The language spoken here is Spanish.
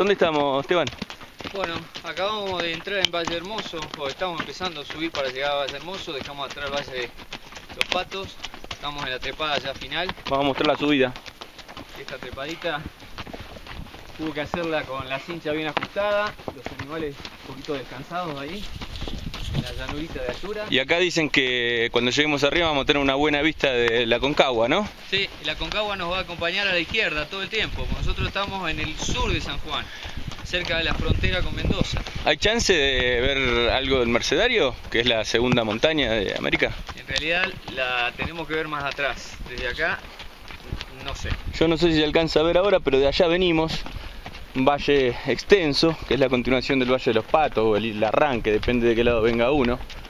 ¿Dónde estamos, Esteban? Bueno, acabamos de entrar en Valle Hermoso, o estamos empezando a subir para llegar a Valle Hermoso, dejamos atrás el Valle de Los Patos, estamos en la trepada ya final. Vamos a mostrar la subida. Esta trepadita hubo que hacerla con la cincha bien ajustada, los animales un poquito descansados ahí, en la llanurita de altura. Y acá dicen que cuando lleguemos arriba vamos a tener una buena vista de la Concagua, ¿no? Sí, la Concagua nos va a acompañar a la izquierda todo el tiempo, nosotros estamos en el sur de San Juan, cerca de la frontera con Mendoza. ¿Hay chance de ver algo del Mercedario, que es la segunda montaña de América? En realidad la tenemos que ver más atrás, desde acá no sé. Yo no sé si se alcanza a ver ahora, pero de allá venimos, un valle extenso, que es la continuación del Valle de los Patos, o el arranque, depende de qué lado venga uno.